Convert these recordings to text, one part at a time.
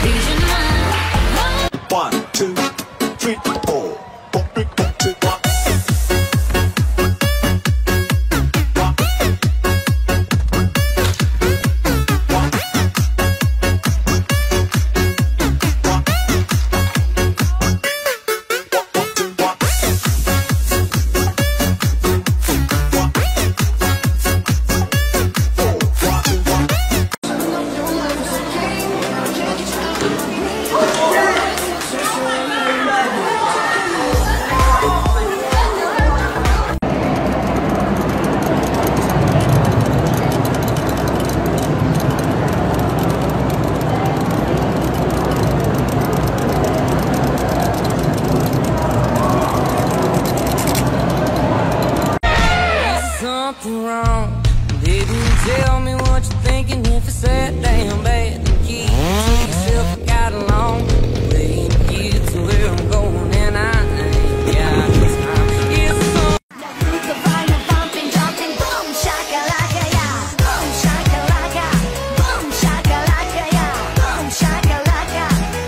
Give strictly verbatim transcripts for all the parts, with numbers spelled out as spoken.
One, two, three, four. Wrong. Baby, tell me what you're thinking. If it's that damn bad, then keep yourself got along. Way to get to where I'm going, and I ain't got time. It's so the vinyl bumping, jumping, boom shakalaka, yeah. Boom shakalaka, boom shakalaka, yeah. Boom shakalaka.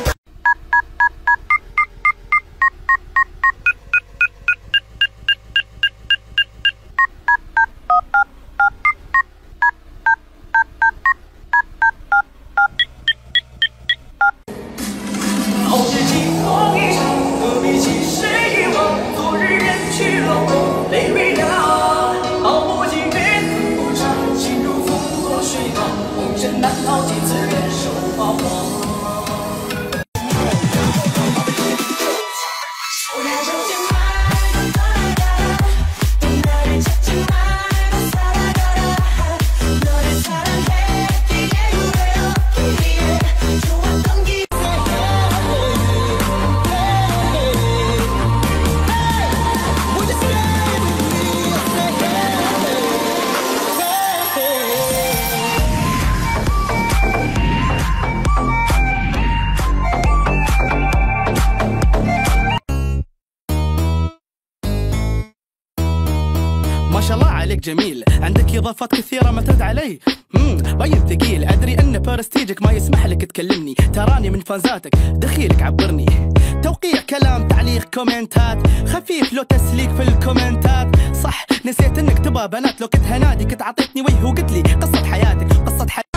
ما شاء الله عليك جميل، عندك اضافات كثيره ما ترد علي. امم باين ثقيل، ادري ان برستيجك ما يسمح لك تكلمني، تراني من فانزاتك دخيلك عبرني. توقيع كلام تعليق كومنتات خفيف لو تسليك في الكومنتات. صح نسيت انك تبغى بنات، لو كنت هنادي كنت عطيتني وجه وقلت لي قصه حياتك قصه حياتك.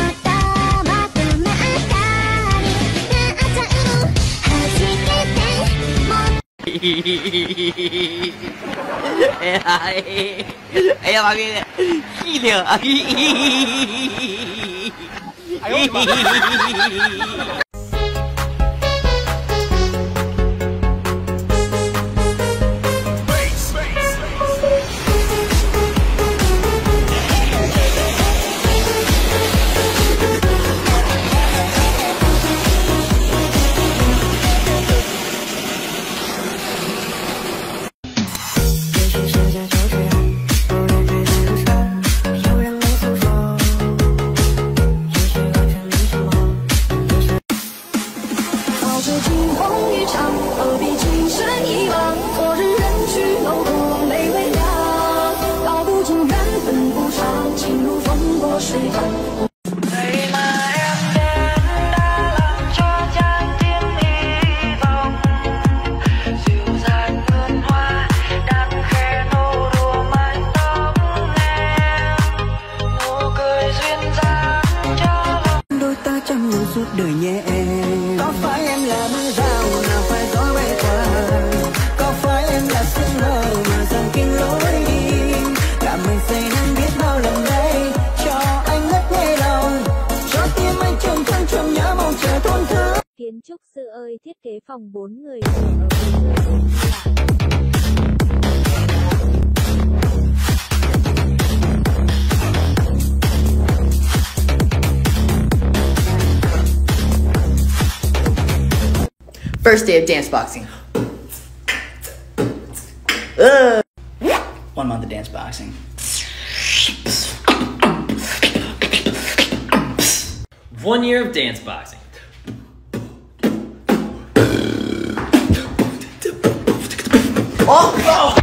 哎呀妈逼的，屁的！哎呦我的妈！ Suốt đời nhé em, có phải em là mưa rào nào phải gió bay qua, có phải em là sương mờ mà dần kinh lối đi, cả mình say nắng biết bao lần đây cho anh ngất ngây lòng, cho tim anh trầm trầm trầm nhớ mong chờ thôn thứ. Kiến trúc sư ơi, thiết kế phòng bốn người ở bốn người. First day of dance boxing. Uh. One month of dance boxing. One year of dance boxing. Oh! Oh!